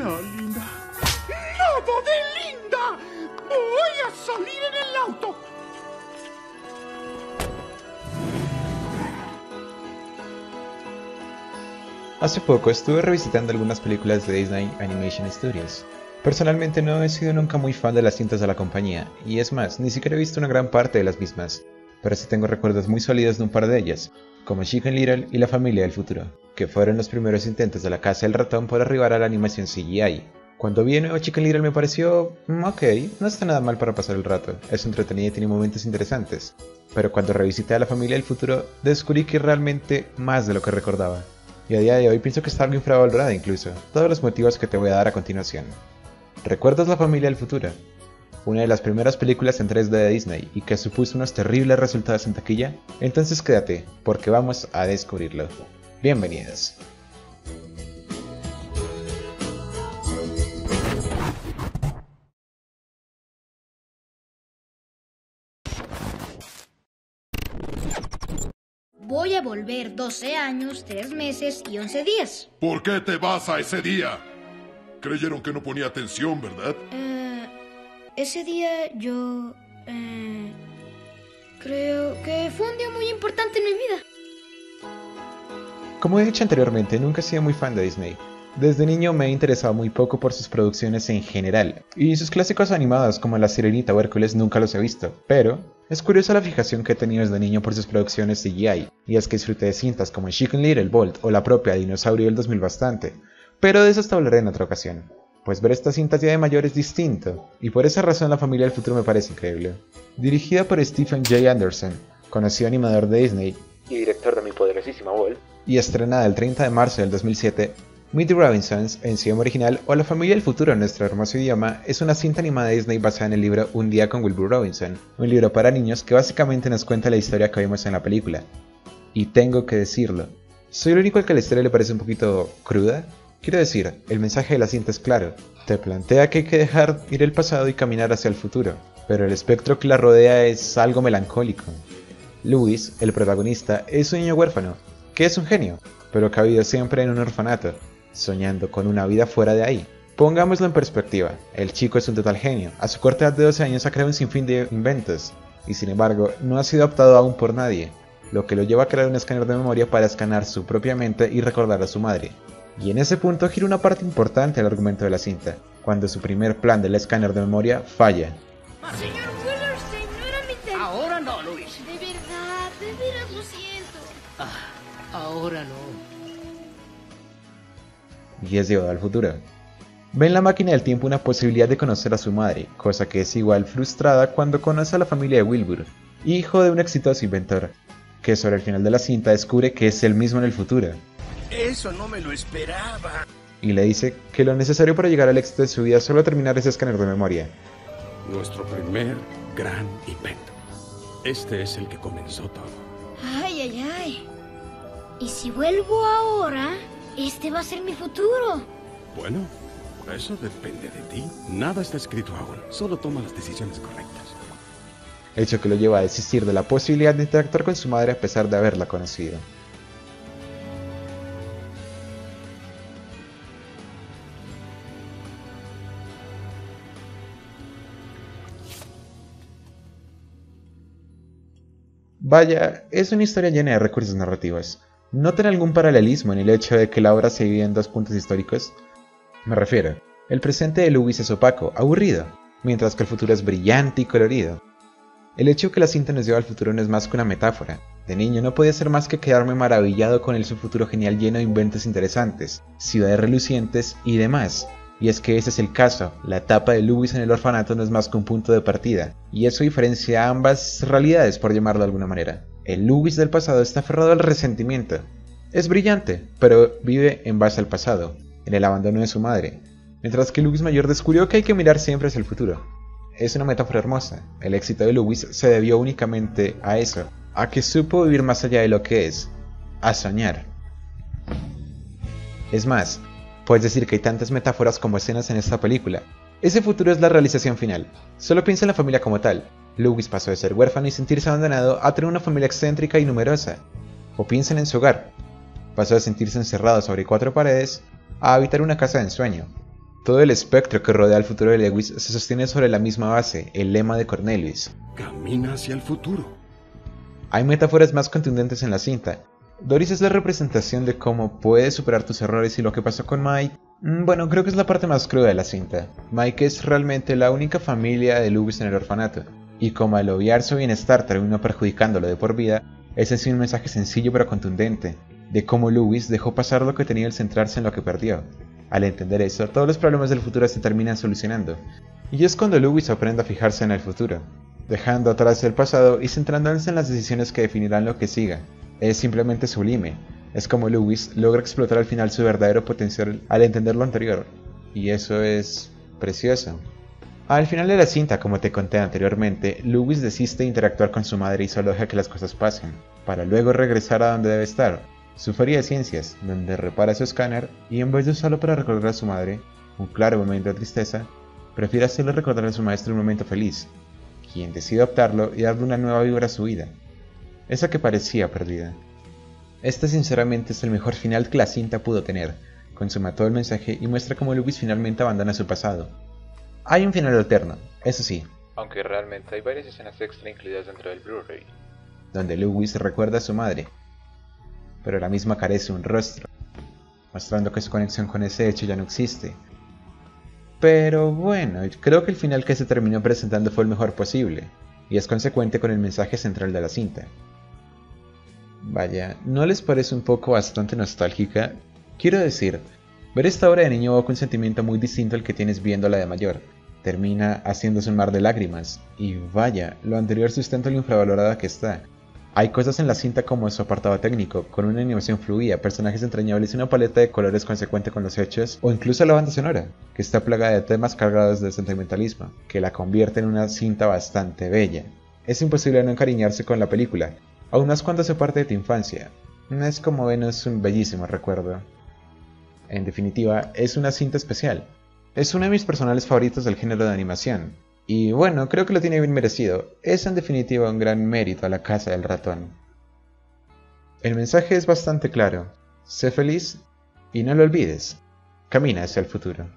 No, Linda. ¡Nada de Linda! ¡Voy a salir en el auto! Hace poco estuve revisitando algunas películas de Disney Animation Studios. Personalmente no he sido nunca muy fan de las cintas de la compañía, y es más, ni siquiera he visto una gran parte de las mismas, pero sí tengo recuerdos muy sólidos de un par de ellas, como Chicken Little y La Familia del Futuro, que fueron los primeros intentos de la Casa del Ratón por arribar a la animación CGI. Cuando vi de nuevo Chicken Little me pareció, ok, no está nada mal para pasar el rato, es entretenida y tiene momentos interesantes, pero cuando revisité a La Familia del Futuro descubrí que realmente más de lo que recordaba. Y a día de hoy pienso que está algo infravalorada incluso, todos los motivos que te voy a dar a continuación. ¿Recuerdas La Familia del Futuro? Una de las primeras películas en 3D de Disney y que supuso unos terribles resultados en taquilla? Entonces quédate, porque vamos a descubrirlo. Bienvenidos. Voy a volver 12 años, 3 meses y 11 días. ¿Por qué te vas a ese día? Creyeron que no ponía atención, ¿verdad? Ese día yo... creo que fue un día muy importante en mi vida. Como he dicho anteriormente, nunca he sido muy fan de Disney. Desde niño me he interesado muy poco por sus producciones en general, y sus clásicos animados como La Sirenita o Hércules nunca los he visto, pero es curiosa la fijación que he tenido desde niño por sus producciones CGI, y es que disfruté de cintas como Chicken Little, Bolt o la propia Dinosaurio del 2000 bastante, pero de eso hasta hablaré en otra ocasión, pues ver estas cintas ya de mayor es distinto, y por esa razón La Familia del Futuro me parece increíble. Dirigida por Stephen J. Anderson, conocido animador de Disney y director de Mi Poderosísima Bolt, y estrenada el 30 de marzo del 2007, Meet the Robinsons, en su idioma original, o La Familia del Futuro en nuestro hermoso idioma, es una cinta animada de Disney basada en el libro Un día con Wilbur Robinson, un libro para niños que básicamente nos cuenta la historia que vimos en la película. Y tengo que decirlo, ¿soy el único al que la historia le parece un poquito cruda? Quiero decir, el mensaje de la cinta es claro, te plantea que hay que dejar ir el pasado y caminar hacia el futuro, pero el espectro que la rodea es algo melancólico. Louis, el protagonista, es un niño huérfano, que es un genio, pero que ha vivido siempre en un orfanato, soñando con una vida fuera de ahí. Pongámoslo en perspectiva, el chico es un total genio, a su corta edad de 12 años ha creado un sinfín de inventos, y sin embargo no ha sido adoptado aún por nadie, lo que lo lleva a crear un escáner de memoria para escanear su propia mente y recordar a su madre. Y en ese punto gira una parte importante del argumento de la cinta, cuando su primer plan del escáner de memoria falla. Señor Willerstein, no era mi intención. Ahora no, Luis. De veras lo siento. Ahora no. Y es llevado al futuro. Ve en la máquina del tiempo una posibilidad de conocer a su madre, cosa que es igual frustrada cuando conoce a la familia de Wilbur, hijo de un exitoso inventor, que sobre el final de la cinta descubre que es él mismo en el futuro. Eso no me lo esperaba. Y le dice que lo necesario para llegar al éxito de su vida es solo terminar ese escáner de memoria. Nuestro primer gran invento. Este es el que comenzó todo. Ay. ¿Y si vuelvo ahora? Este va a ser mi futuro. Bueno, eso depende de ti. Nada está escrito aún. Solo toma las decisiones correctas. Hecho que lo lleva a desistir de la posibilidad de interactuar con su madre a pesar de haberla conocido. Vaya, es una historia llena de recursos narrativos. ¿Notan algún paralelismo en el hecho de que la obra se divide en dos puntos históricos? Me refiero, el presente de Louis es opaco, aburrido, mientras que el futuro es brillante y colorido. El hecho de que la cinta nos lleva al futuro no es más que una metáfora. De niño no podía ser más que quedarme maravillado con el su futuro genial lleno de inventos interesantes, ciudades relucientes y demás. Y es que ese es el caso, la etapa de Louis en el orfanato no es más que un punto de partida, y eso diferencia ambas realidades por llamarlo de alguna manera. El Louis del pasado está aferrado al resentimiento. Es brillante, pero vive en base al pasado, en el abandono de su madre, mientras que Louis mayor descubrió que hay que mirar siempre hacia el futuro. Es una metáfora hermosa, el éxito de Louis se debió únicamente a eso, a que supo vivir más allá de lo que es, a soñar. Es más, puedes decir que hay tantas metáforas como escenas en esta película. Ese futuro es la realización final. Solo piensa en la familia como tal. Louis pasó de ser huérfano y sentirse abandonado a tener una familia excéntrica y numerosa. O piensen en su hogar. Pasó de sentirse encerrado sobre 4 paredes a habitar una casa de ensueño. Todo el espectro que rodea el futuro de Lewis se sostiene sobre la misma base, el lema de Cornelius. Camina hacia el futuro. Hay metáforas más contundentes en la cinta. Doris es la representación de cómo puedes superar tus errores y lo que pasó con Mike. Bueno, creo que es la parte más cruda de la cinta. Mike es realmente la única familia de Lewis en el orfanato, y como al obviar su bienestar terminó perjudicándolo de por vida, ese es un mensaje sencillo pero contundente, de cómo Lewis dejó pasar lo que tenía al centrarse en lo que perdió. Al entender eso, todos los problemas del futuro se terminan solucionando, y es cuando Lewis aprende a fijarse en el futuro, dejando atrás el pasado y centrándose en las decisiones que definirán lo que siga. Es simplemente sublime, es como Lewis logra explotar al final su verdadero potencial al entender lo anterior, y eso es precioso. Al final de la cinta, como te conté anteriormente, Lewis desiste de interactuar con su madre y solo deja que las cosas pasen, para luego regresar a donde debe estar, su feria de ciencias, donde repara su escáner y en vez de usarlo para recordar a su madre, un claro momento de tristeza, prefiere hacerle recordar a su maestro un momento feliz, quien decide adoptarlo y darle una nueva vibra a su vida, esa que parecía perdida. Este sinceramente es el mejor final que la cinta pudo tener, consuma todo el mensaje y muestra cómo Lewis finalmente abandona su pasado. Hay un final alterno, eso sí, aunque realmente hay varias escenas extra incluidas dentro del Blu-ray, donde Lewis recuerda a su madre, pero la misma carece un rostro, mostrando que su conexión con ese hecho ya no existe. Pero bueno, creo que el final que se terminó presentando fue el mejor posible, y es consecuente con el mensaje central de la cinta. Vaya, ¿no les parece un poco bastante nostálgica? Quiero decir, ver esta obra de niño evoca un sentimiento muy distinto al que tienes viéndola de mayor. Termina haciéndose un mar de lágrimas, y vaya, lo anterior sustenta lo infravalorada que está. Hay cosas en la cinta como su apartado técnico, con una animación fluida, personajes entrañables y una paleta de colores consecuente con los hechos, o incluso la banda sonora, que está plagada de temas cargados de sentimentalismo, que la convierte en una cinta bastante bella. Es imposible no encariñarse con la película, aún más cuando se parte de tu infancia. Es como menos un bellísimo recuerdo. En definitiva, es una cinta especial. Es uno de mis personales favoritos del género de animación. Y bueno, creo que lo tiene bien merecido. Es en definitiva un gran mérito a La Casa del Ratón. El mensaje es bastante claro. Sé feliz y no lo olvides. Camina hacia el futuro.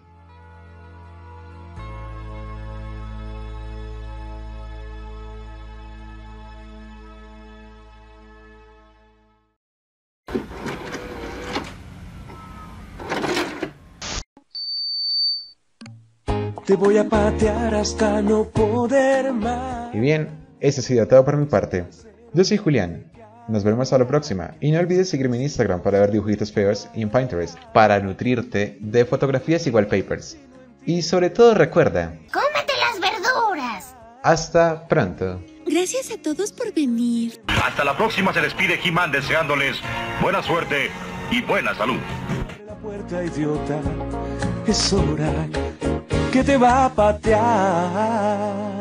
Te voy a patear hasta no poder más. Y bien, eso ha sido todo por mi parte. Yo soy Julián. Nos vemos a la próxima. Y no olvides seguirme en Instagram para ver dibujitos feos y en Pinterest para nutrirte de fotografías y wallpapers. Y sobre todo recuerda... ¡Cómete las verduras! Hasta pronto. Gracias a todos por venir. Hasta la próxima, se despide He-Man deseándoles buena suerte y buena salud. Abre la puerta, idiota, es hora que te va a patear.